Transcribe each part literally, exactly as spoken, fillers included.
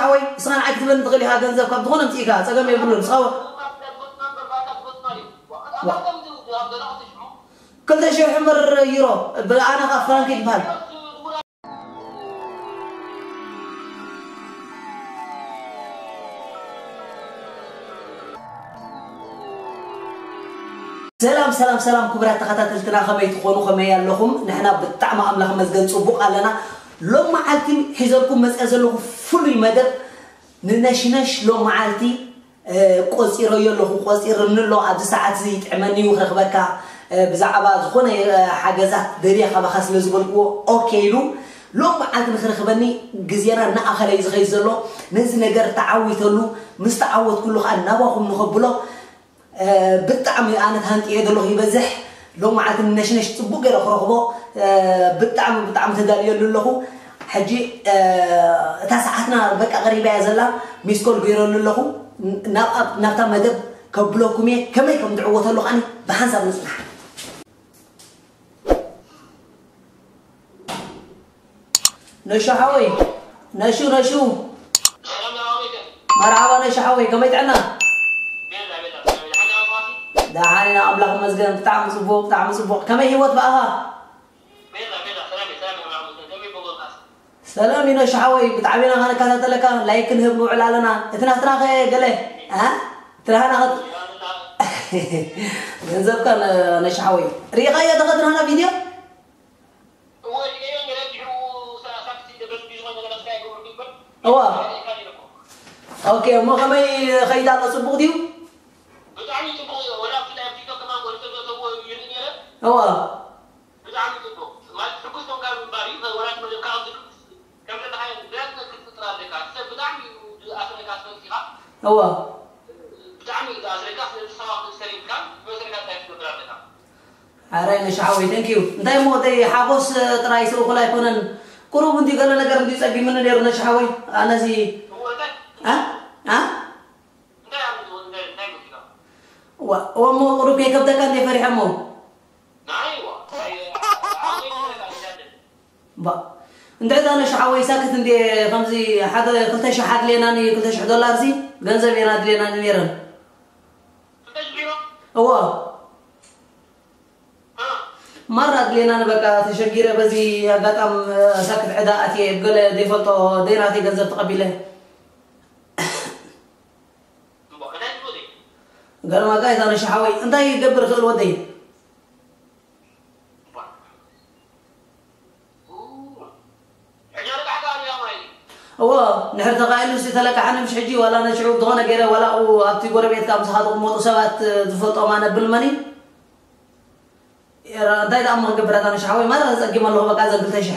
شعوي سخان عاد تبن تغلي هذا نزل كاب تكون امتيكا سقم يبلون سخاو كل شيء حمر يورو أنا غفران كيف بهال سلام سلام سلام كبرات تخاتلتنا خمي تخونوا خمي ياللهم نحنا بالطعم أملاخ مزقن صبوق لنا لو معالتي حيزلكم مسألة فل مدد ننشنش لو معالتي قصير يالله قصير نلو عد ساعات زيت عماني وخربكا بزعبا زخونة حاجزات دريا خبا خاص لزبلكو أوكيلو لو معالتي نخرخبني جزيرة نأخلي زغيزلو نزل نجر تعويتلو مستعوت كله خان نباهم نخبله بالطعم أنا تهنت إيد الله يبزح لو معك النشنش تبوق إلى خرخبه بالطعم بالطعم تداري له حجي تسعتنا بك غريبة يا زلا ميسكول بيرون له ناب نابتا مدب كبلوكم يه كم يكم دعوة له أنا بحسب نسمع نشحوي نشو نشو مرحبا نشحوي كم يتعنا ده حالنا أبلغ مزجن بتاع مصبوق بتاع مصبوق كم هي وات بقى بيلا بيلا سلامي سلامي مع مسلمي بقول قاس سلامي نشحوي بتعبينا هنا كذا تلك لايكن هبنو على لنا اتنا ترى خي قال ها ترى أنا نزل كان نشحوي ريقا يا دخلنا هنا فيديو هو اوكي ما خمي خيدات صبوق ديو هو بتعمل تطبخ ما تركز تون كان باري ولا تمر كان كم لنا هاي بلادنا كنت تطلع لك حسب بتعمل أصلا كاسم فيها هو بتعمل أصلا كاسم السماء السرير كان بس كان تعرف تطلع لك عرينا شعوي ثانك يو انتي مو تي حابوس تراي سو خلاي كونن قروب انتي قال لنا قرن دي صبي من ديرنا شعوي انا زي ها ها انت عم تقول انت و ومو قروب كيف بدك انت فرح مو با انت انا شعوي ساكت انت خمسي حدا كنت شحات لينا ني كنت شحات دولار زي غنزب يناد لينا نيرن هو مرة لينا انا بقى تشجيره بزي قطم ساكت عداءتي بقول ديفولتو ديناتي غنزب تقبله قال ما قايد انا شحوي انت يقبر خل ودي هو نحر تقايلو سيتلك عنا مش حجي ولا نشعوب دغنا غيره ولا او ابتي غربيت كام صحادو موتو سبات تفلطو ما نبلمني يرا دايد ام غبرات انا شحوي ما زقيم الله بقى زقل تشح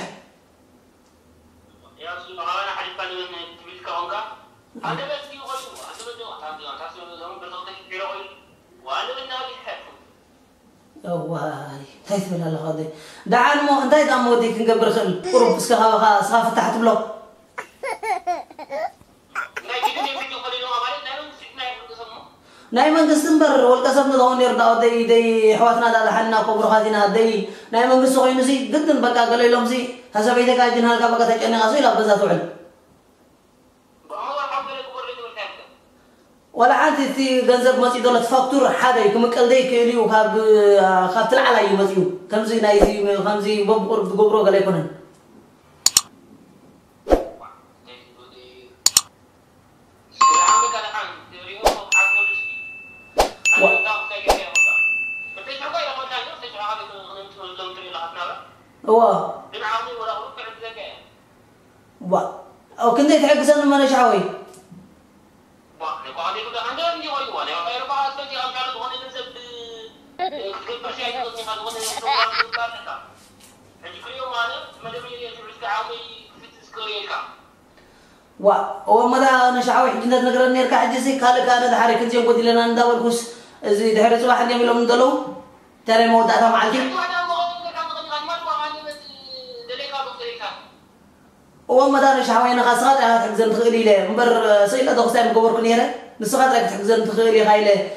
يا سبحان الله حديث بان تبيت كونكا هذا بس يقول هذا بده هذا تاسو زمان بتقطع بيروي وانا بدنا نحكم والله تايت بلا الغادي دعان مو انت اذا مودي كنقبر خل قرب بس خا خا فتحت بلو ناي من قسمبر والقسم نضون يرضى دي دي حواتنا دا حنا كبر خاتنا دي ناي من قسو خينو سي قدن بقى قال لهم سي حسب اذا كاجن هلكا بقى تجني غاسو لا بزا فعل ولا عاد تي غنزب مصي دولت فاكتور حدا يكم قلدي كيليو خاب خاطر على يمزيو كم زي ناي زي خمسي بقر بقبرو قال يكون هو وا او كنت تحب سن ما نشعوي وا او ماذا نشعوي حجنا نقرا نركع عجزي قال كان حركه زي قلت لنا نداولكوس زي دحرت واحد يعملوا من دلو ترى مودعتها معلتي وما دار شعوين خاصات أنا تحجزن تخيلي له مبر سيلا دخسان قبر كنيرة نسخات لك تحجزن تخيلي هاي له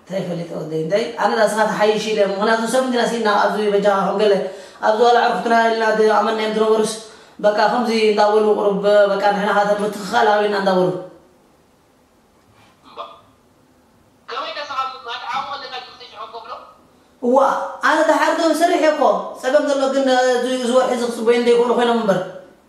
تيفلت أودي داي أنا لا سمعت حي شيء له مغناطو سمعت ناسينا أبزوي بجاهم قال أبزو على عرفتنا إلا ده عملنا يمدنا ورس بقى خمسي داولوا قرب بقى نحن هذا متخال هاوين نداولوا كم يدا سمعت ما تعاون لنا تختش حقوق له هو أنا ده حرده سريح يكو سبب ده لو قلنا زوج حزق صبين ده يكونوا خينا منبر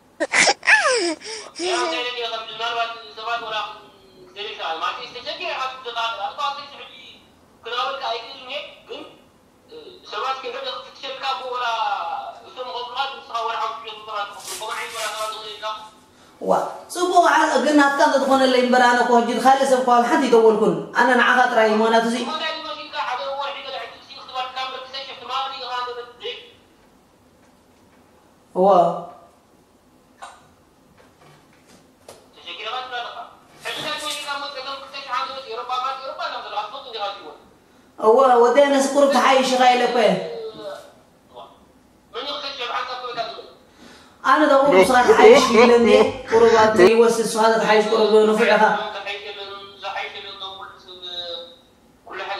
يا سيدي يا خبز المال وقت الزمان ولا ذلك ما تستشجع حد الزمان أنا بعطيك حدي كناول كأيدي مني كن سوات كذا تستشجع كابو ولا اسم غبرات مصور عم في غبرات وما عين ولا هذا غير وا سبوا على قلنا كان تدخل اللي ينبرانا كوجد خالص وقال حد يدور كن أنا نعاقد رأي ما نتزي هو هو ودينا سكور تحايش غايلة كويه أنا دور بصراحة حايش لندي قربات يوسس هذا تحايش قرب نفعها كل حاجة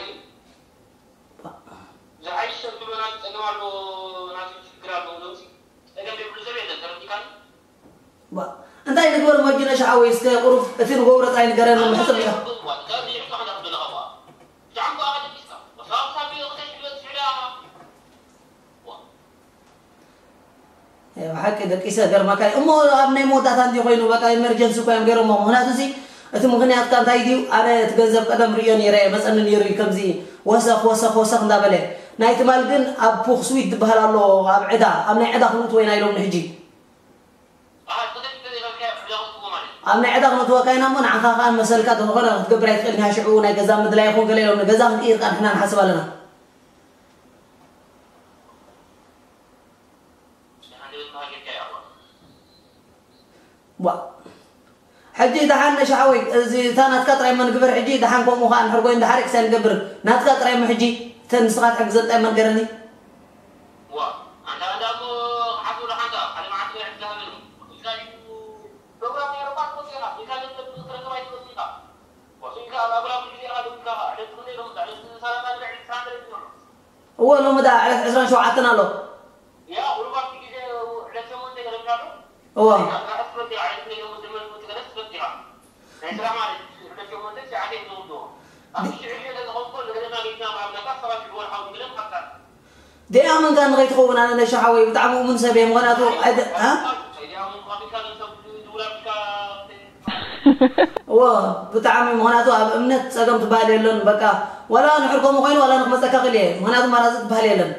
زحايش بمنات أنا معلو ناس فكرة بونوسي أنا بيقول زبيدة ترى كان با أنت إذا قبل ما جينا شعوي إسكا قرب أثير قورة عين قرن لما حصل لها وحكي ذا كيسة غير ما كان أمه أبني موتة تانتي خوينو بقى إمرجنسي كويم غير ما هنا تسي أتم غني أكتر تايديو أنا تجذب قدم ريان يرى بس أنا نيري كم زي وسخ وسخ وسخ دابله نايت مالجن أب فوخسويت بهالله أب عدا أمني عدا خلوت وين أيلون نهجي أمني عدا خلوت وكاينا من عن خان مسلكات وغنا تقبرت خليها شعونا جزا مدلا يخون قليلون جزا من إير كان إحنا نحسب لنا وا حجي دحان شعوي زي تانات كتري من قبر حجي دحان كومو خان حرقوين دحارك سان قبر نات كتري من حجي تنسقات حق زلت من قرني وا أنا أنا مو حدو لحدا أنا ما عندي عندها مني إذا بروجرام يربط بسيطة إذا لازم تركب أي بسيطة وسيلك على بروجرام اللي هذا بكها على كل يوم ده إنسان ما يدري إنسان ده هو لو مدى على عشرين شو عتنا له يا وربع تيجي لازم من تقدر تعرف هو أصلاً دي عارف ليه يوم تمر متقدر تستطيع ليس رامع لازم من تجي عليه نوضو أمشي عليه لازم أقول لازم أجينا مع ملكات صار في الورق أو كلام حتى دي أمن كان غير تخون أنا شعوي بتعمو من سبي مغناتو أد ها هو بتعمي مغناتو أمنت سقمت بالي لون بكا ولا نحركم مغين ولا نخمسك قليل مغناتو مرازت بالي لون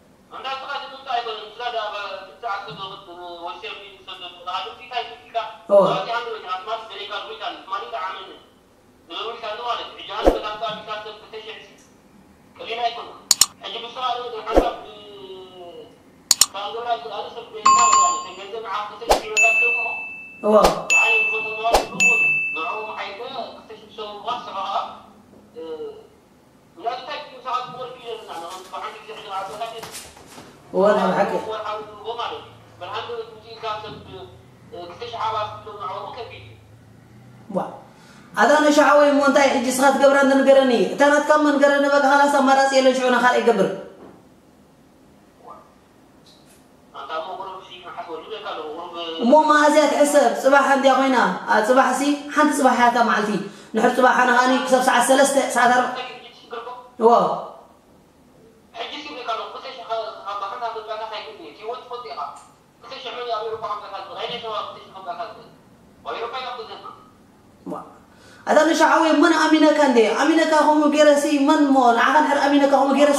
هو هو هو أنا بحكي هذا أنا شعوي مونتاي حجي سخات قبران دن قرني تنات كم من قرني بقى خلاص مرات يلون شعونا خالي قبر مو ما زيك حسب صباح عندي أخوينا صباح سي حنت صباح حياتها معلتي نحط صباح أنا غاني كسب ساعة ثلاثة ساعة أربعة هو هذا أنا شعوي من أمينة كان دي أمينة كهم جرسي من مول عقد حر أمينة كهم جرس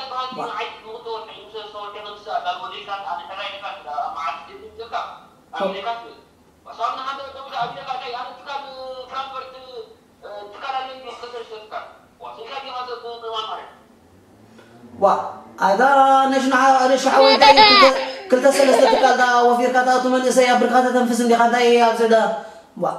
وا هذا نشنا نشعوي تاني كل تسلسل تكال دا وفير كذا ثم نسيا بركات تنفس اللي كذا هي أبزدا وا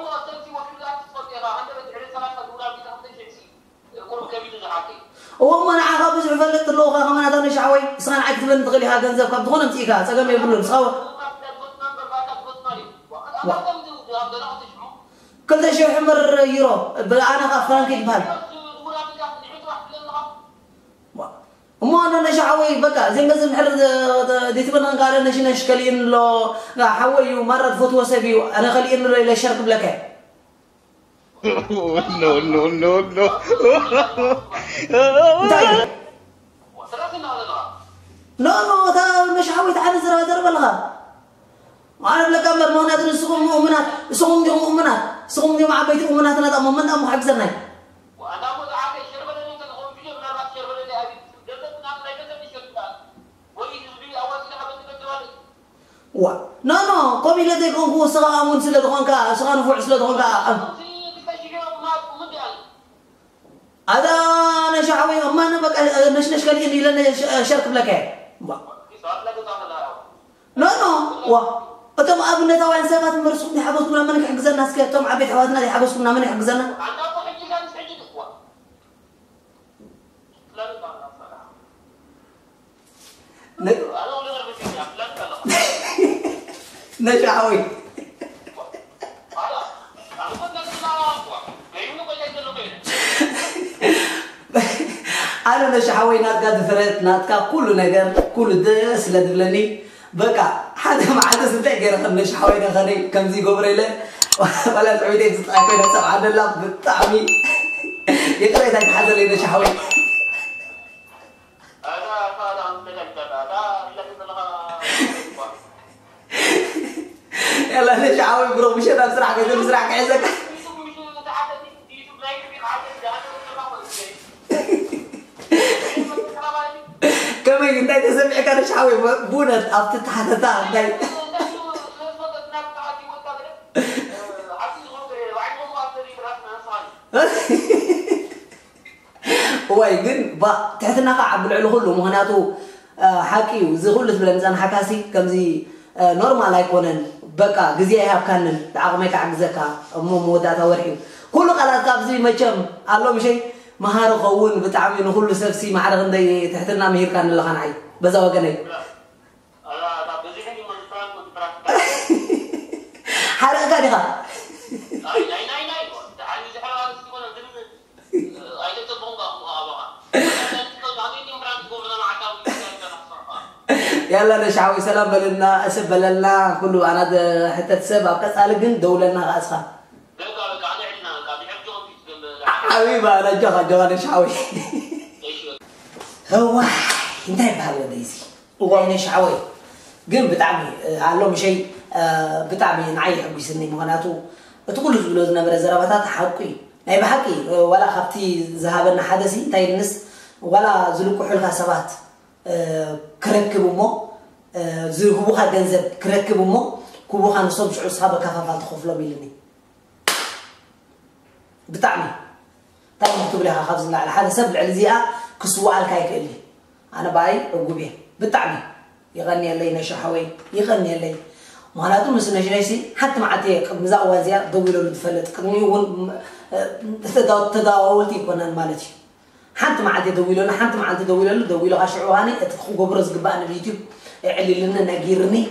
هو ما نعاقب بس عفلت اللغة كمان هذا نشعوي صان عكس بنت غلي هذا نزف كاب تخون مسيكا سقم يبلون سوا كل شيء حمر يرو أنا غفران كيف بحال ما أنا نشحوي بقى زي ما زي محر دي تبنا قال نش نش كلين لو حوي ومرة فوتو سبي أنا خلين له إلى شرق بلك no no no no لا لا تا نشحوي تعال زرا زرا بلغا ما أنا بلك أمر مهنات السقوم مؤمنات سقوم دي مؤمنات سقوم دي مع بيت مؤمنات أنا تأمم من أم حق زرنا وأنا أقول عادي شرب اللي أنت تقوم بيه من بعد شرب اللي أبي جلدت نعم لا يكذب يشرب و لا لا قومي لا تكون هو صغار من سلة دخان كا صغار نفوع سلة دخان كا هذا أنا شعبي أما أنا بق نش نش كلي إني لنا شرك بلك لا لا و أتم أبونا توان سبات مرسوم دي حبس كنا منك حجزنا ناس كده تم عبيد حوادنا دي حبس كنا منك حجزنا نشعوي أنا نشعوي ناتقا دفرت ناتقا كل نجار كل دس لدبلني بقى حدا ما حدا سنتي غير خد نشعوي نخلي كم زي قبريله ولا تعودي تطلع كده سبعة الله بالطعمي يقرأ ذاك حدا اللي نشعوي يلا نشعوي برو مش انا بسرعه كده بسرعه عايزك كمان انت تسمع كان نشعوي بونت افتح حتى داي واي جن با تحتنا قاعد بالعلو كله مهناتو حكي وزي كله بلمزان حكاسي كمزي نورمال ايكونن بقى غزي هاب كانن تعقمك عجزك امو موداتا وريو كل قالات كابزي مچم الله مشي مهار قون بتعمي نو كل سفسي ما عرف اندي تحتنا مهير كان لغان عي بزا وغني حرقه دي ها اي اي اي اي تعالي زحرا تكون اي تبونغا يلا نشعوي سلام بلنا اسب بلنا كله انا حتى تسب قصال جن دولنا اسخا حبيبي انا جوه جوه نشعوي هو انت بحال وديسي هو نشعوي جن بتعمي علوم شيء بتعمي نعي حبي سني مغناتو تقول له زنا زرابات حقي اي بحقي ولا خبتي ذهبنا حدثي تاي النس ولا زلقوا حلقه سبات كركبوا مو زرقوا خا جنزب كركبوا مو كوبو خا نصوب شعور صحابه كفافات خوف له بيلني بتعمي طيب مكتوب لها خبز على حدا سبل الزياء كسوا على كايك اللي انا باي عقوبيه بتعمي يغني لي نشحوي يغني لي معناته مس نجريسي حتى معتي مزاوا زياء دويلو لتفلت قدمي ون تداولتي يكون مالتي حتى معتي دويلو حتى معتي دويلو دويلو غشعواني تخو برز قبان اليوتيوب علي لنا نغيرني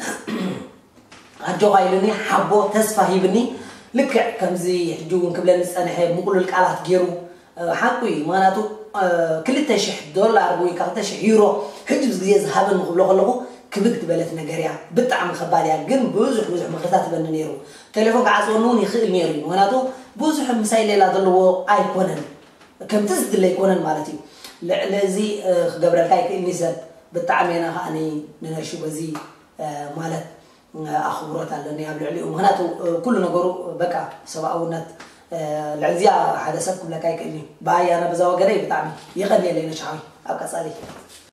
اجو غايلني حبو تسفاهيبني لك كمزي حجون قبل نساني حي مقول القالات غيرو حقي معناته كل تشح دولار وي كارتش يورو حجب زي ذهبن مقبلو خلقو كبدت بلت نغريا بطعم خباليا جن بوزح بوزح مخطات بن نيرو تليفون قاصونون يخيل ميري معناته بوزح مسايل لا دلو ايكونن كم تزد لي يكونن مالتي لذي قبل كايك اني سب بطعم انا اني ننشو بزي مالت اخبرات على قبل عليهم معناته كل نغرو بقى سواء العزيا حدثت كل كايك اني باي انا بزاو غري بطعمي يغني لي نشعوي ابقى صالح